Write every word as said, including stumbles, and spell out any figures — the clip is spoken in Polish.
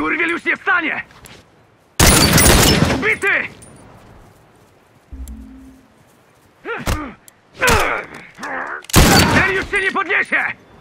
Skurwiel już nie wstanie! Bity! Ten już się nie podniesie!